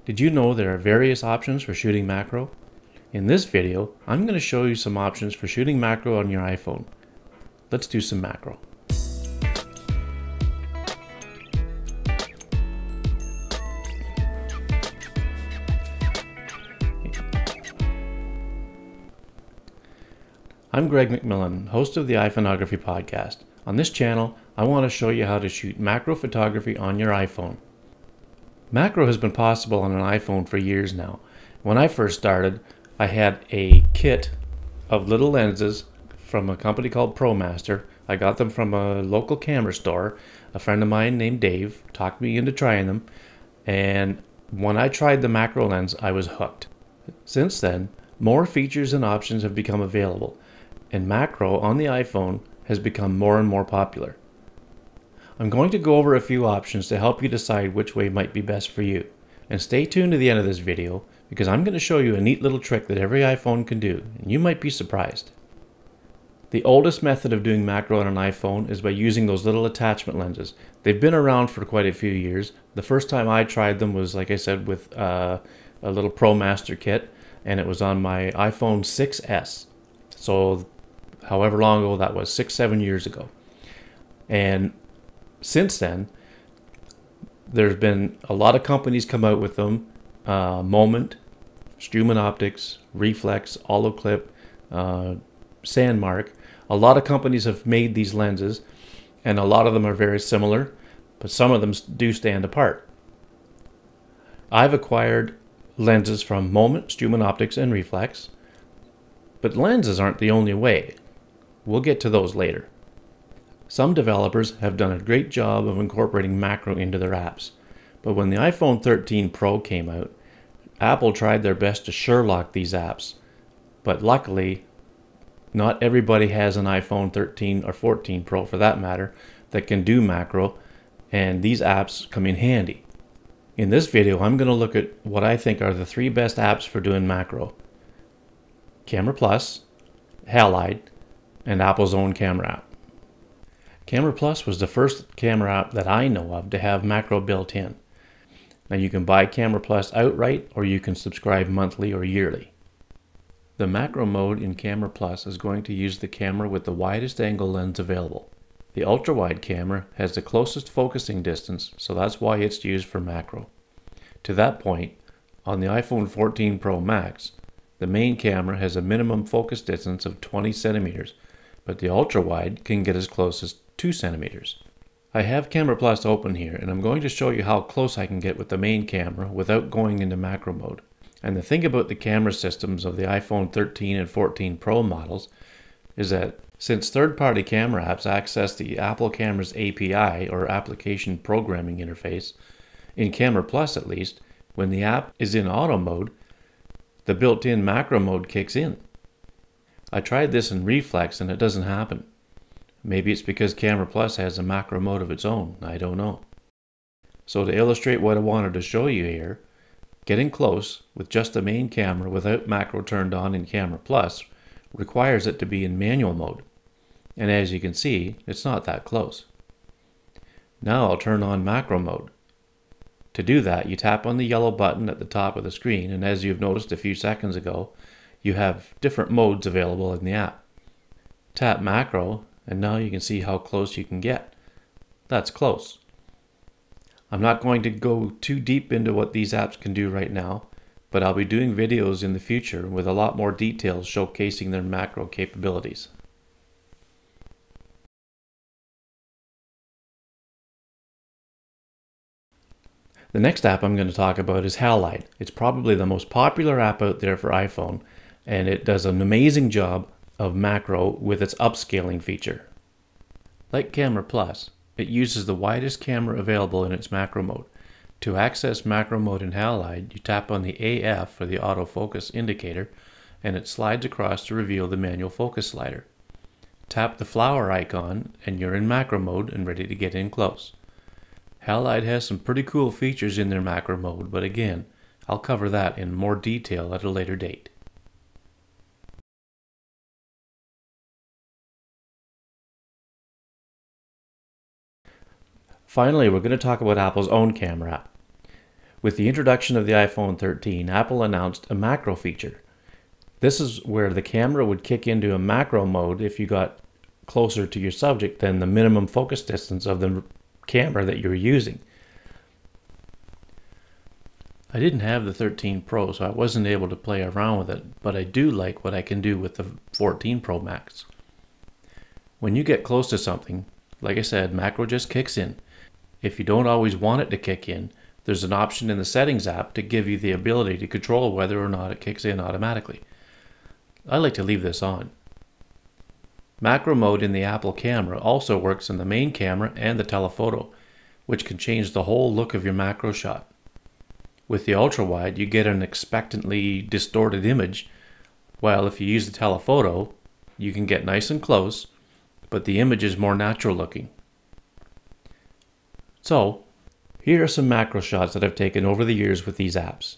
Did you know there are various options for shooting macro? In this video, I'm going to show you some options for shooting macro on your iPhone. Let's do some macro. I'm Greg McMillan, host of the iPhoneography podcast. On this channel, I want to show you how to shoot macro photography on your iPhone. Macro has been possible on an iPhone for years now. When I first started, I had a kit of little lenses from a company called ProMaster. I got them from a local camera store. A friend of mine named Dave talked me into trying them, and when I tried the macro lens, I was hooked. Since then, more features and options have become available, and macro on the iPhone has become more and more popular. I'm going to go over a few options to help you decide which way might be best for you. And stay tuned to the end of this video because I'm going to show you a neat little trick that every iPhone can do, and you might be surprised. The oldest method of doing macro on an iPhone is by using those little attachment lenses. They've been around for quite a few years. The first time I tried them was, like I said, with a little ProMaster kit, and it was on my iPhone 6S. So however long ago that was, 6-7 years ago. And since then, there's been a lot of companies come out with them. Moment, Struman Optics, Reeflex, Clip, Sandmark. A lot of companies have made these lenses, and a lot of them are very similar, but some of them do stand apart. I've acquired lenses from Moment, Struman Optics, and Reeflex, but lenses aren't the only way. We'll get to those later. Some developers have done a great job of incorporating macro into their apps, but when the iPhone 13 Pro came out, Apple tried their best to Sherlock these apps, but luckily, not everybody has an iPhone 13 or 14 Pro for that matter that can do macro, and these apps come in handy. In this video, I'm going to look at what I think are the 3 best apps for doing macro: Camera Plus, Halide, and Apple's own camera app. Camera Plus was the first camera app that I know of to have macro built in. Now you can buy Camera Plus outright, or you can subscribe monthly or yearly. The macro mode in Camera Plus is going to use the camera with the widest angle lens available. The ultra-wide camera has the closest focusing distance, so that's why it's used for macro. To that point, on the iPhone 14 Pro Max, the main camera has a minimum focus distance of 20 centimeters, but the ultra-wide can get as close as 2 centimeters. I have Camera Plus open here, and I'm going to show you how close I can get with the main camera without going into macro mode. And the thing about the camera systems of the iPhone 13 and 14 Pro models is that since third-party camera apps access the Apple Camera's API, or Application Programming Interface, in Camera Plus at least, when the app is in auto mode, the built-in macro mode kicks in. I tried this in Reeflex and it doesn't happen. Maybe it's because Camera Plus has a macro mode of its own, I don't know. So to illustrate what I wanted to show you here, getting close with just the main camera without macro turned on in Camera Plus requires it to be in manual mode. And as you can see, it's not that close. Now I'll turn on macro mode. To do that, you tap on the yellow button at the top of the screen, and as you've noticed a few seconds ago, you have different modes available in the app. Tap macro, and now you can see how close you can get. That's close. I'm not going to go too deep into what these apps can do right now, but I'll be doing videos in the future with a lot more details showcasing their macro capabilities. The next app I'm going to talk about is Halide. It's probably the most popular app out there for iPhone, and it does an amazing job of macro with its upscaling feature. Like Camera Plus, it uses the widest camera available in its macro mode. To access macro mode in Halide, you tap on the AF for the autofocus indicator, and it slides across to reveal the manual focus slider. Tap the flower icon and you're in macro mode and ready to get in close. Halide has some pretty cool features in their macro mode, but again, I'll cover that in more detail at a later date. Finally, we're going to talk about Apple's own camera app. With the introduction of the iPhone 13, Apple announced a macro feature. This is where the camera would kick into a macro mode if you got closer to your subject than the minimum focus distance of the camera that you're using. I didn't have the 13 Pro, so I wasn't able to play around with it, but I do like what I can do with the 14 Pro Max. When you get close to something, like I said, macro just kicks in. If you don't always want it to kick in, there's an option in the Settings app to give you the ability to control whether or not it kicks in automatically. I like to leave this on. Macro mode in the Apple camera also works in the main camera and the telephoto, which can change the whole look of your macro shot. With the ultra wide, you get an expectantly distorted image, while if you use the telephoto, you can get nice and close, but the image is more natural looking. So, here are some macro shots that I've taken over the years with these apps.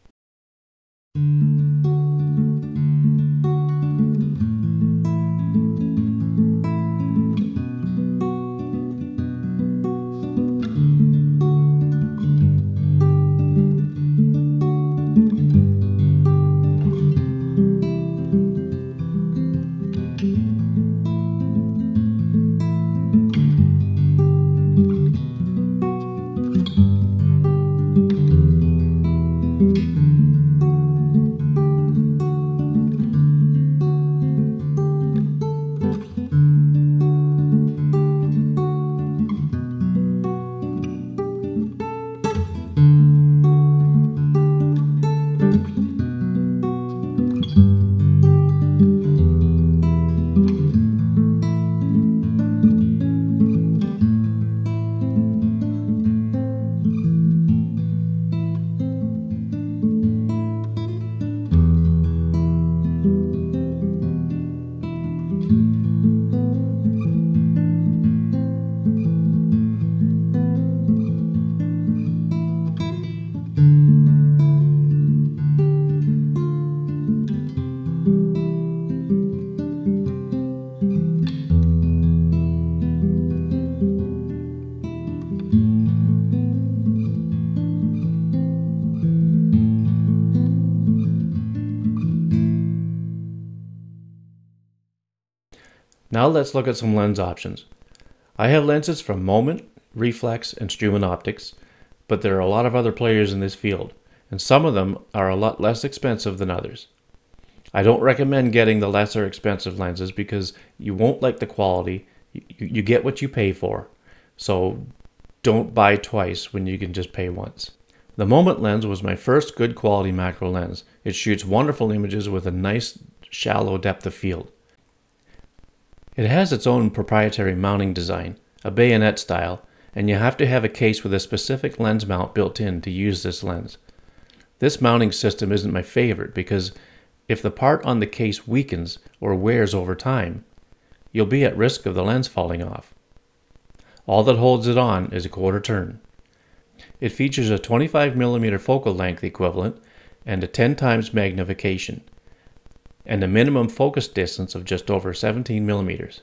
Now let's look at some lens options. I have lenses from Moment, Reeflex, and Struman optics, but there are a lot of other players in this field, and some of them are a lot less expensive than others. I don't recommend getting the lesser expensive lenses because you won't like the quality. You get what you pay for, so don't buy twice when you can just pay once. The Moment lens was my first good quality macro lens. It shoots wonderful images with a nice shallow depth of field. It has its own proprietary mounting design, a bayonet style, and you have to have a case with a specific lens mount built in to use this lens. This mounting system isn't my favorite because if the part on the case weakens or wears over time, you'll be at risk of the lens falling off. All that holds it on is a quarter turn. It features a 25mm focal length equivalent and a 10 times magnification, and a minimum focus distance of just over 17mm.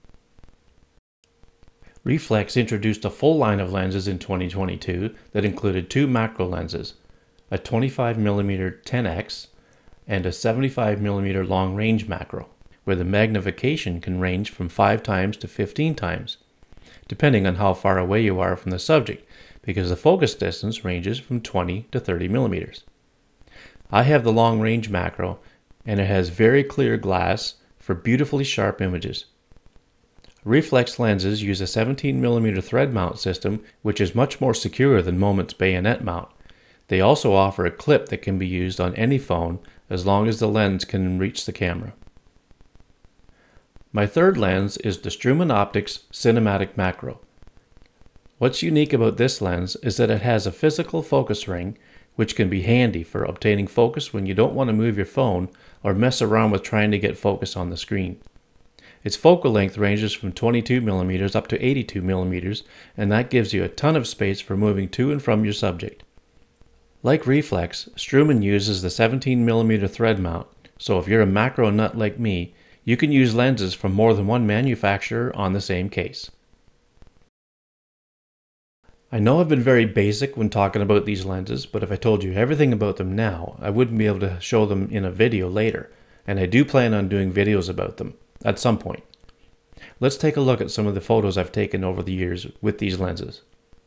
Reeflex introduced a full line of lenses in 2022 that included two macro lenses, a 25mm 10x and a 75mm long-range macro, where the magnification can range from 5 times to 15 times, depending on how far away you are from the subject, because the focus distance ranges from 20 to 30mm. I have the long-range macro, and it has very clear glass for beautifully sharp images. Reeflex lenses use a 17mm thread mount system, which is much more secure than Moment's bayonet mount. They also offer a clip that can be used on any phone as long as the lens can reach the camera. My third lens is the Struman Optics Cinematic Macro. What's unique about this lens is that it has a physical focus ring, which can be handy for obtaining focus when you don't want to move your phone or mess around with trying to get focus on the screen. Its focal length ranges from 22mm up to 82mm, and that gives you a ton of space for moving to and from your subject. Like Reeflex, Struman uses the 17mm thread mount, so if you're a macro nut like me, you can use lenses from more than one manufacturer on the same case. I know I've been very basic when talking about these lenses, but if I told you everything about them now, I wouldn't be able to show them in a video later, and I do plan on doing videos about them at some point. Let's take a look at some of the photos I've taken over the years with these lenses.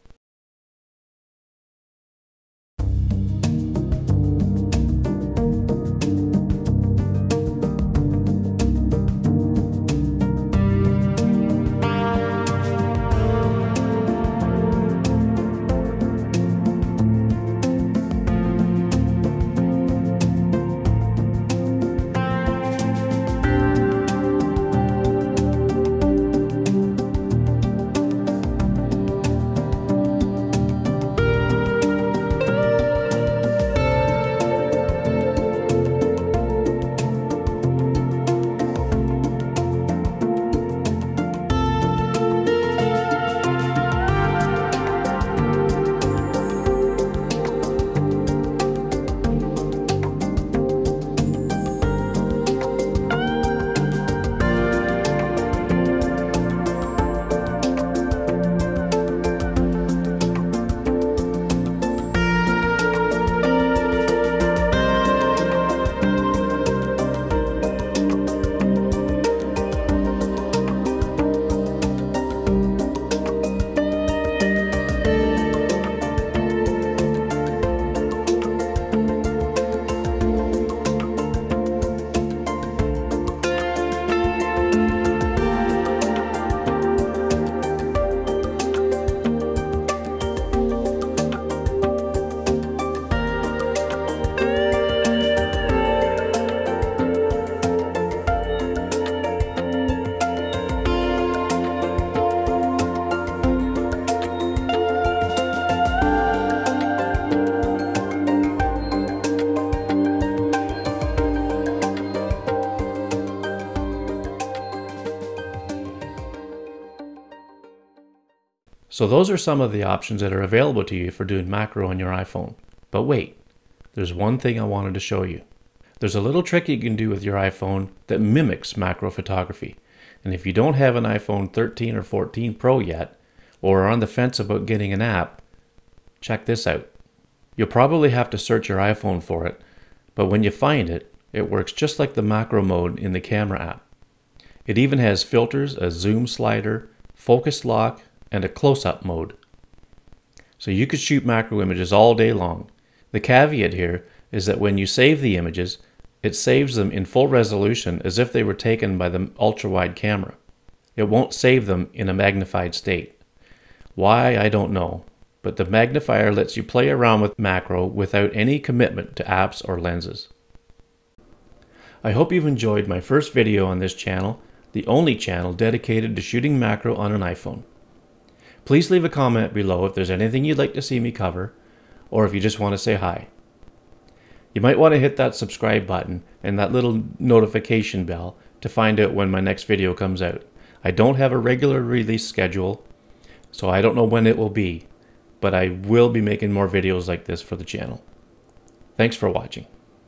So those are some of the options that are available to you for doing macro on your iPhone. But wait, there's one thing I wanted to show you. There's a little trick you can do with your iPhone that mimics macro photography. And if you don't have an iPhone 13 or 14 Pro yet, or are on the fence about getting an app, check this out. You'll probably have to search your iPhone for it, but when you find it, it works just like the macro mode in the camera app. It even has filters, a zoom slider, focus lock, and a close-up mode. So you could shoot macro images all day long. The caveat here is that when you save the images, it saves them in full resolution as if they were taken by the ultra-wide camera. It won't save them in a magnified state. Why, I don't know, but the Magnifier lets you play around with macro without any commitment to apps or lenses. I hope you've enjoyed my first video on this channel, the only channel dedicated to shooting macro on an iPhone. Please leave a comment below if there's anything you'd like to see me cover, or if you just want to say hi. You might want to hit that subscribe button and that little notification bell to find out when my next video comes out. I don't have a regular release schedule, so I don't know when it will be, but I will be making more videos like this for the channel. Thanks for watching.